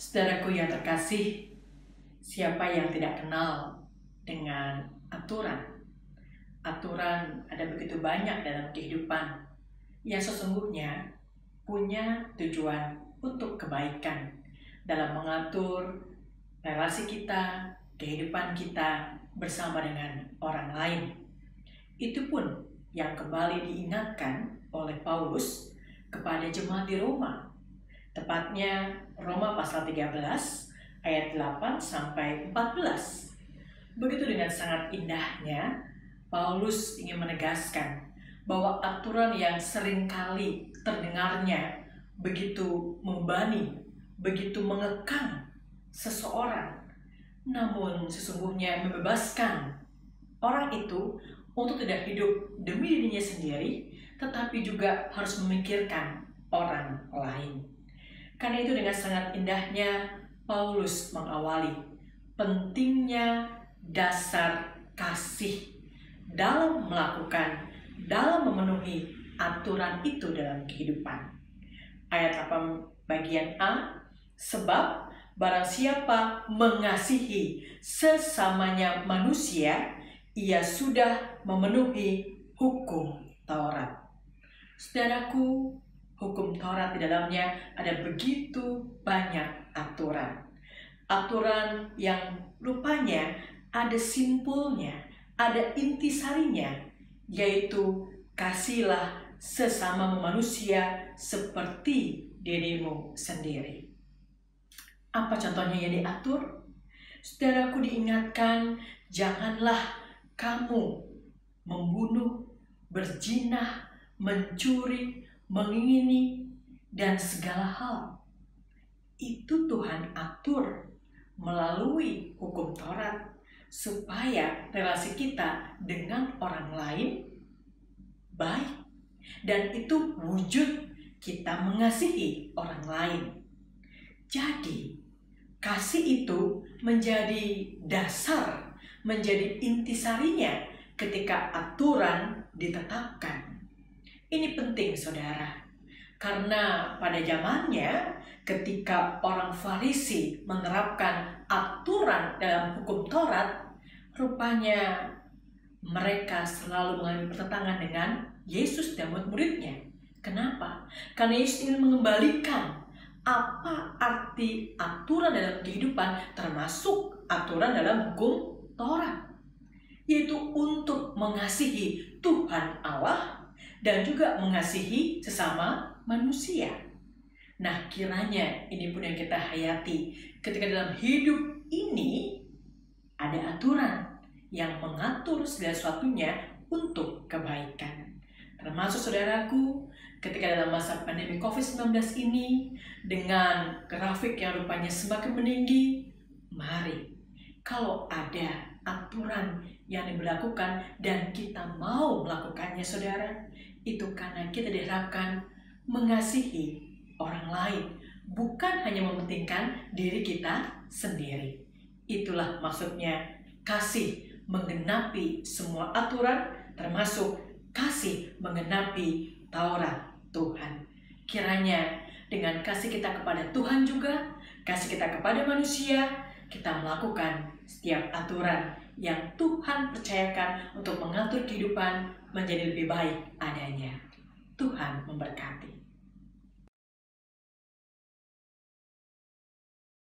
Saudaraku yang terkasih, siapa yang tidak kenal dengan aturan? Aturan ada begitu banyak dalam kehidupan yang sesungguhnya punya tujuan untuk kebaikan dalam mengatur relasi kita, kehidupan kita bersama dengan orang lain. Itu pun yang kembali diingatkan oleh Paulus kepada jemaat di Roma. Tepatnya Roma pasal 13 ayat 8 sampai 14. Begitu dengan sangat indahnya Paulus ingin menegaskan bahwa aturan yang seringkali terdengarnya begitu membebani, begitu mengekang seseorang, namun sesungguhnya membebaskan orang itu untuk tidak hidup demi dirinya sendiri, tetapi juga harus memikirkan orang lain. Karena itu dengan sangat indahnya Paulus mengawali pentingnya dasar kasih dalam melakukan, dalam memenuhi aturan itu dalam kehidupan. Ayat 8 bagian A, sebab barang siapa mengasihi sesamanya manusia, ia sudah memenuhi hukum Taurat. Saudaraku, hukum Taurat di dalamnya ada begitu banyak aturan. Aturan yang rupanya ada simpulnya, ada intisarinya, yaitu kasihilah sesama manusia seperti dirimu sendiri. Apa contohnya yang diatur? Saudaraku, diingatkan, janganlah kamu membunuh, berzina, mencuri, mengingini, dan segala hal. Itu Tuhan atur melalui hukum Taurat supaya relasi kita dengan orang lain baik. Dan itu wujud kita mengasihi orang lain. Jadi, kasih itu menjadi dasar, menjadi intisarinya ketika aturan ditetapkan. Ini penting, saudara, karena pada zamannya ketika orang Farisi menerapkan aturan dalam hukum Taurat, rupanya mereka selalu mengalami pertentangan dengan Yesus dan murid-muridnya. Kenapa? Karena Yesus ingin mengembalikan apa arti aturan dalam kehidupan, termasuk aturan dalam hukum Taurat, yaitu untuk mengasihi Tuhan Allah dan juga mengasihi sesama manusia. Nah, kiranya ini pun yang kita hayati ketika dalam hidup ini ada aturan yang mengatur segala sesuatunya untuk kebaikan. Termasuk saudaraku, ketika dalam masa pandemi COVID-19 ini, dengan grafik yang rupanya semakin meninggi, mari, kalau ada aturan yang diberlakukan dan kita mau melakukannya, saudara, itu karena kita diharapkan mengasihi orang lain, bukan hanya mementingkan diri kita sendiri. Itulah maksudnya kasih menggenapi semua aturan, termasuk kasih menggenapi Taurat Tuhan. Kiranya dengan kasih kita kepada Tuhan juga, kasih kita kepada manusia, kita melakukan setiap aturan yang Tuhan percayakan untuk mengatur kehidupan menjadi lebih baik adanya. Tuhan memberkati.